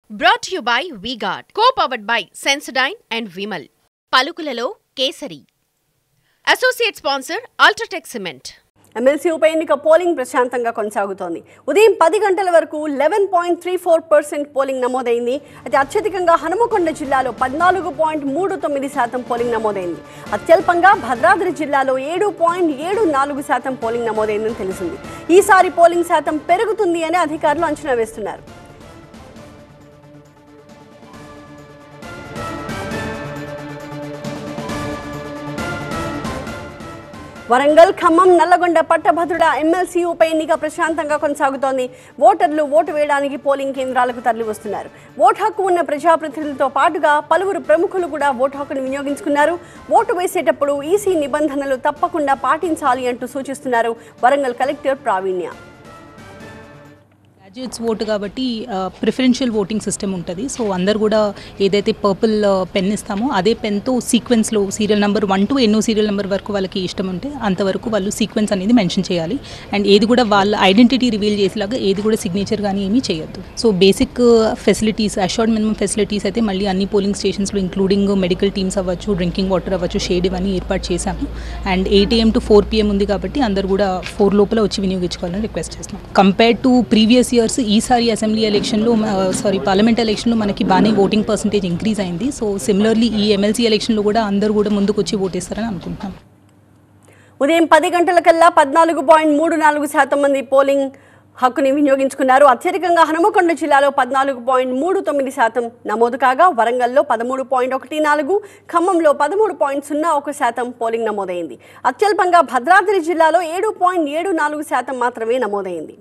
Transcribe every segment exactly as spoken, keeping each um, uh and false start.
Brought to you by V-Guard, co-powered by Sensodyne and Vimal. పలుకులలో kesari. Associate sponsor Ultratech Cement. MLC ఉప ఎన్నిక polling ప్రశాంతంగా కొనసాగుతోంది. ఉదయం పది గంటల వరకు eleven point three four percent polling నమోదైంది. అయితే అత్యధికంగా హనుమకొండ జిల్లాలో పద్నాలుగు పాయింట్ మూడు తొమ్మిది శాతం పోలింగ్ నమోదైంది. అత్యల్పంగా భద్రాద్రి జిల్లాలో ఏడు పాయింట్ ఏడు నాలుగు శాతం పోలింగ్ నమోదైందని తెలిసింది. ఈసారి పోలింగ్ శాతం పెరుగుతుంది అని అధికారులు అంచనా వేస్తున్నారు. వరంగల్, ఖమ్మం, నల్లగొండ, పట్టభద్రుల ఎమ్మెల్సీ ఉప ఎన్నిక ప్రశాంతంగా కొనసాగుతోంది. ఓటర్లు ఓటు వేయడానికి పోలింగ్ కేంద్రాలకు తరలివస్తున్నారు. ఓటు హక్కు ఉన్న ప్రజాప్రతినిధులతో పాటుగా పలువురు ప్రముఖులు కూడా ఓటు హక్కును వినియోగించుకున్నారు. ఓటు వేసేటప్పుడు ఈసీ నిబంధనలు తప్పకుండా పాటించాలి అంటూ సూచిస్తున్నారు Warangal collector Praveenya. Graduates vote కాబట్టి ప్రిఫరెన్షియల్ ఓటింగ్ సిస్టమ్ ఉంటుంది. సో అందరు కూడా ఏదైతే పర్పుల్ పెన్ ఇస్తామో అదే పెన్తో సీక్వెన్స్లో సీరియల్ నెంబర్ వన్ టు ఎన్నో సీరియల్ నెంబర్ వరకు వాళ్ళకి ఇష్టం ఉంటే అంతవరకు వాళ్ళు సీక్వెన్స్ అనేది మెన్షన్ చేయాలి. అండ్ ఏది కూడా వాళ్ళ ఐడెంటిటీ రివీల్ చేసేలాగా ఏది కూడా సిగ్నేచర్ కానీ ఏమీ చేయొద్దు. So basic facilities, assured minimum facilities అయితే మళ్ళీ అన్ని పోలింగ్ స్టేషన్స్లో ఇంక్లూడింగ్ మెడికల్ టీమ్స్ అవ్వచ్చు, డ్రింకింగ్ వాటర్ అవ్వచ్చు, షేడ్ ఇవన్నీ ఏర్పాటు చేశాము. And eight AM to four PM ఉంది కాబట్టి అందరు కూడా ఫోర్ లోపల వచ్చి వినియోగించుకోవాలని రిక్వెస్ట్ చేస్తున్నాం. కంపేర్ టు ప్రీవియస్ ఇయర్స్ ఈసారి అసెంబ్లీ ఎలక్షన్లో సారీ పార్లమెంట్ ఎలక్షన్లో మనకి బాగానే ఓటింగ్ పర్సంటేజ్ ఇంక్రీజ్ అయింది. సో సిమిలర్లీ ఈ ఎమ్మెల్సీ ఎలక్షన్లో కూడా అందరూ కూడా ముందుకు వచ్చి ఓటేస్తారని అనుకుంటున్నాం. ఉదయం పది గంటల కల్లా పద్నాలుగు పాయింట్ మూడు నాలుగు శాతం మంది పోలింగ్ హక్కుని వినియోగించుకున్నారు. అత్యధికంగా హనుమకొండ జిల్లాలో పద్నాలుగు పాయింట్ మూడు తొమ్మిది శాతం నమోదు కాగా వరంగల్లో పదమూడు పాయింట్ ఒకటి నాలుగు, ఖమ్మంలో పదమూడు పాయింట్ సున్నా ఒక శాతం పోలింగ్ నమోదైంది. అత్యల్పంగా భద్రాద్రి జిల్లాలో ఏడు పాయింట్ ఏడు నాలుగు శాతం మాత్రమే నమోదైంది.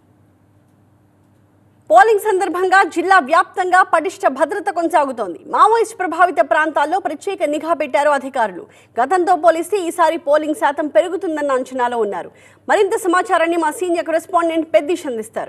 పోలింగ్ సందర్భంగా జిల్లా వ్యాప్తంగా పటిష్ట భద్రత కొనసాగుతోంది. మావోయిస్ట్ ప్రభావిత ప్రాంతాల్లో ప్రత్యేక నిఘా పెట్టారు అధికారులు. గతంతో పోలిస్తే ఈసారి పోలింగ్ శాతం పెరుగుతుందన్న అంచనాలో ఉన్నారు. మరింత సమాచారాన్ని మా సీనియర్ కరెస్పాండెంట్ పెద్దిష్ అందిస్తారు.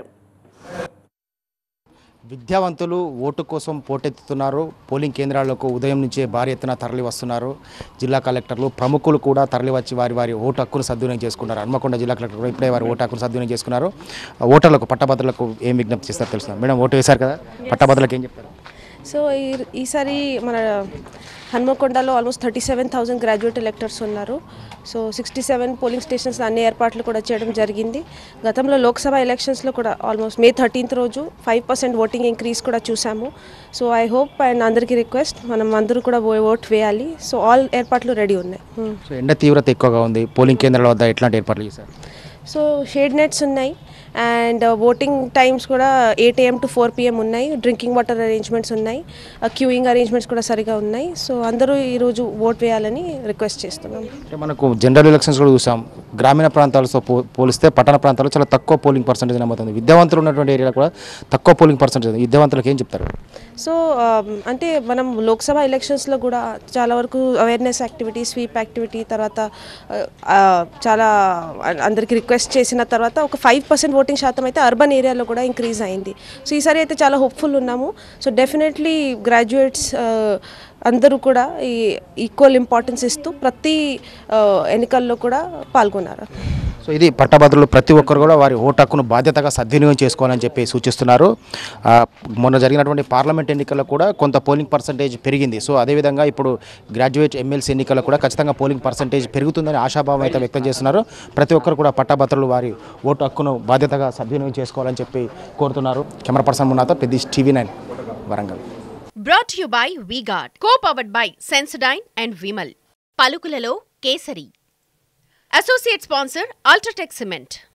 విద్యావంతులు ఓటు కోసం పోటెత్తుతున్నారు. పోలింగ్ కేంద్రాలకు ఉదయం నుంచే భారీ ఎత్తున తరలి వస్తున్నారు. జిల్లా కలెక్టర్లు, ప్రముఖులు కూడా తరలి వచ్చి వారి వారి ఓటు హక్కును సద్వినియోగం చేసుకున్నారు. హన్మకొండ జిల్లా కలెక్టర్ కూడా ఇప్పుడే వారి ఓటు హక్కును సద్వినియోగం చేసుకున్నారు. ఓటర్లకు, పట్టభద్రులకు ఏం విజ్ఞప్తి చేస్తారో తెలుస్తున్నారు. మేడం, ఓటు వేశారు కదా, పట్టభద్రులకు ఏం చెప్తారు? సో ఈ ఈసారి మన హన్మకొండలో almost thirty seven thousand graduate electors ఉన్నారు. So sixty seven polling stations అన్ని ఏర్పాట్లు కూడా చేయడం జరిగింది. గతంలో లోక్సభ ఎలక్షన్స్లో కూడా ఆల్మోస్ట్ మే థర్టీన్త్ రోజు ఫైవ్ పర్సెంట్ ఓటింగ్ ఇంక్రీజ్ కూడా చూసాము. సో ఐ హోప్ అండ్ అందరికీ రిక్వెస్ట్, మనం అందరూ కూడా ఓట్ వేయాలి. సో ఆల్ ఏర్పాట్లు రెడీ ఉన్నాయి. సో ఎండ తీవ్రత ఎక్కువగా ఉంది. పోలింగ్ కేంద్రాల వద్ద ఎట్లాంటి ఏర్పాట్లు చేశారు? సో షేడ్ నెట్స్ ఉన్నాయి అండ్ ఓటింగ్ టైమ్స్ కూడా eight AM to four PM ఉన్నాయి. డ్రింకింగ్ వాటర్ అరేంజ్మెంట్స్ ఉన్నాయి, క్యూయింగ్ అరేంజ్మెంట్స్ కూడా సరిగా ఉన్నాయి. సో అందరూ ఈరోజు ఓట్ వేయాలని రిక్వెస్ట్ చేస్తున్నాం. అంటే మనకు జనరల్ ఎలక్షన్స్ కూడా చూసాం, గ్రామీణ ప్రాంతాలతో పో పోలిస్తే పట్టణ ప్రాంతాల్లో చాలా తక్కువ పోలింగ్ పర్సెంటేజ్ నమోదవుతుంది. విద్యావంతులు ఉన్నటువంటి ఏరియాలో కూడా తక్కువ పోలింగ్ పర్సెంటేజ్. విద్యావంతులకు ఏం చెప్తారు? సో అంటే మనం లోక్సభ ఎలక్షన్స్లో కూడా చాలా వరకు అవేర్నెస్ యాక్టివిటీ, స్వీప్ యాక్టివిటీ తర్వాత చాలా అందరికీ రిక్వెస్ట్ చేసిన తర్వాత ఒక ఫైవ్ పర్సెంట్ ఓటింగ్ శాతం అయితే అర్బన్ ఏరియాలో కూడా ఇంక్రీజ్ అయింది. సో ఈసారి అయితే చాలా హోప్ఫుల్ ఉన్నాము. సో డెఫినెట్లీ గ్రాడ్యుయేట్స్ అందరూ కూడా ఈ ఈక్వల్ ఇంపార్టెన్స్ ఇస్తూ ప్రతి ఎన్నికల్లో కూడా పాల్గొన్నారు. సో ఇది పట్టభద్రులు ప్రతి ఒక్కరు కూడా వారి ఓటు హక్కును బాధ్యతగా సద్వినియోగం చేసుకోవాలని చెప్పి సూచిస్తున్నారు. మొన్న జరిగినటువంటి పార్లమెంట్ ఎన్నికల్లో కూడా కొంత పోలింగ్ పర్సంటేజ్ పెరిగింది. సో అదేవిధంగా ఇప్పుడు గ్రాడ్యుయేట్ ఎమ్మెల్సీ ఎన్నికల్లో కూడా ఖచ్చితంగా పోలింగ్ పర్సంటేజ్ పెరుగుతుందని ఆశాభావం అయితే వ్యక్తం చేస్తున్నారు. ప్రతి ఒక్కరు కూడా పట్టభద్రులు వారి ఓటు హక్కును బాధ్యతగా సద్వినియోగం చేసుకోవాలని చెప్పి కోరుతున్నారు. కెమెరా పర్సన్ మున్నాతో పెద్ద TV nine Warangal. Brought to you by V-Guard, co-powered by Sensodyne and Vimal. పలుకులలో kesari. Associate sponsor Ultratech Cement.